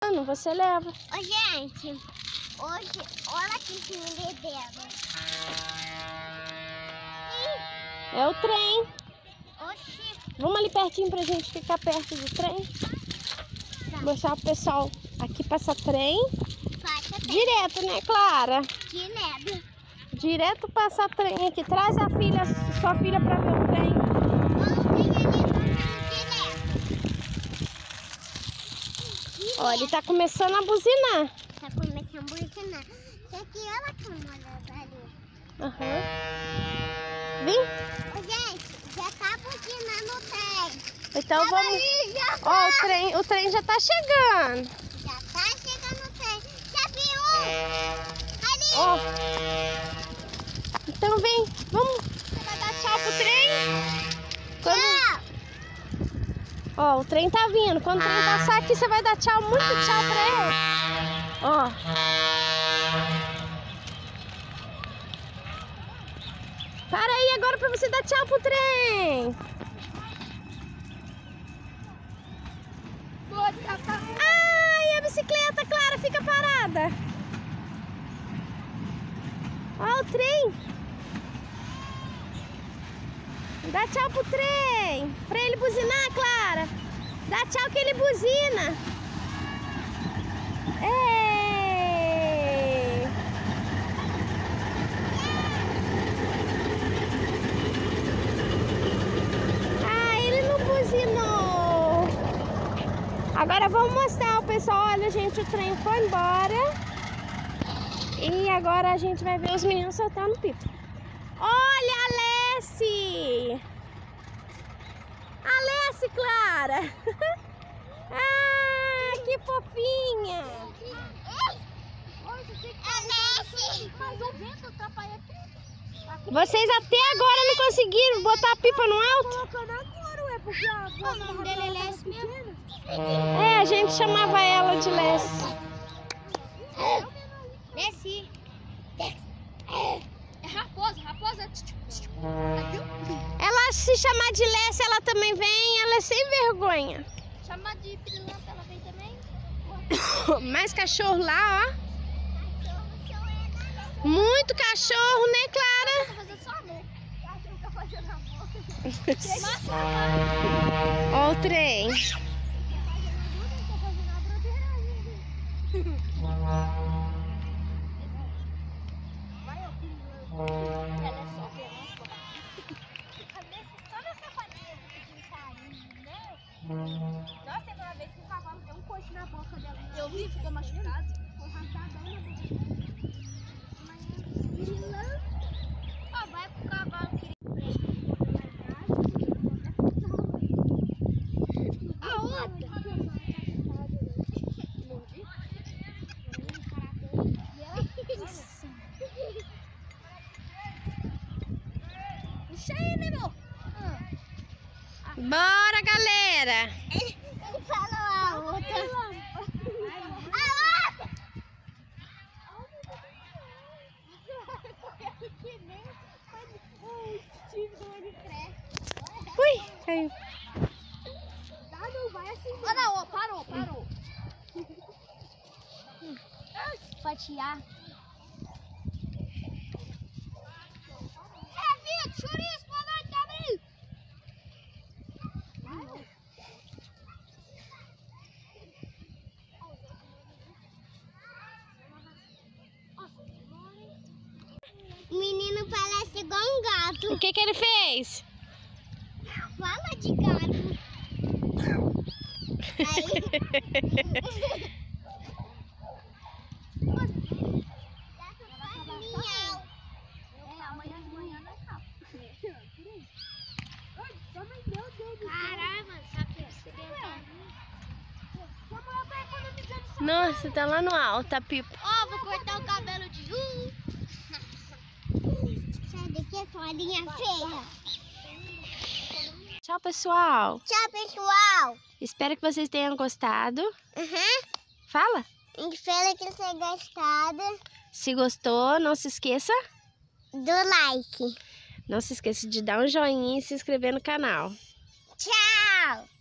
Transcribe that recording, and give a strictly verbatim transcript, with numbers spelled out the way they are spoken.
Você leva. Ô, gente, hoje, olha aqui esse menino dela. É o trem. Oxi. Vamos ali pertinho pra gente ficar perto do trem. Tá. Mostrar pro pessoal. Aqui passa trem. Passa trem. Direto, né, Clara? Direto. Direto passa trem aqui. Traz a filha, sua filha pra ver o trem. Ó, ele tá começando a buzinar. Tá começando a buzinar. Só que ela tá morando ali. Aham. Vem. Ô, gente, já tá buzinando o trem. Então Ela vamos... ali, já Ó, tá. o trem, o trem já tá chegando. Já tá chegando o trem. Já viu? Ali. Ó. Então vem. Vamos. Você vai dar tchau pro trem? Quando... Tchau. Ó, o trem tá vindo. Quando o trem passar aqui, você vai dar tchau, muito tchau pra ele. Ó. Para aí agora pra você dar tchau pro trem. Ai, a bicicleta, Clara, fica parada. Ó o trem. Dá tchau pro trem. Pra ele buzinar, Clara. Dá tchau que ele buzina. Ei. Ah, ele não buzinou. Agora vamos mostrar ao pessoal. Olha, gente, o trem foi embora. E agora a gente vai ver os meninos soltando pipa. Olha, Alessi! Alessi, Clara! Ah, que fofinha! Alessi! Mas o vento atrapalha tudo. Vocês até agora não conseguiram botar a pipa no alto? Colocando agora, ué, porque a O nome dele é Alessi mesmo? É, a gente chamava ela de Lessi. Desci. É raposa, raposa. Ela se chamar de Lessi, ela também vem, ela é sem vergonha. Chamar de pirilanta, ela vem também. Mais cachorro lá, ó. Muito cachorro, né, Clara? Tá fazendo só amor. Acho que tá fazendo amor. Ó o trem. Nossa, tem uma vez que o cavalo deu um coice na boca dela. Eu vi, ficou machucado. Ficou rasgadão na boca dela. Ó, vai pro cavalo que a outra. Puxa aí, né, meu? Bora, galera! Ele falou a outra. A outra! Ui, caiu. Ah, não, vai assim. Ah, não, ó, parou, parou. Fatiar. É, Vitor, chouriço, boa noite, Gabriel. O menino parece igual um gato. O que que ele fez? Fala de gato. Aí. Gato faz miau. É, amanhã de manhã nós tá. Caramba, sabe o que você Nossa, tá lá no alto a pipa. Ó, vou cortar o cabelo de um. Sai daqui, essa linha feia. Tchau, pessoal. Tchau, pessoal. Espero que vocês tenham gostado. Uhum. Fala. Espero que vocês tenham gostado Se gostou, não se esqueça. do like. Não se esqueça de dar um joinha e se inscrever no canal. Tchau.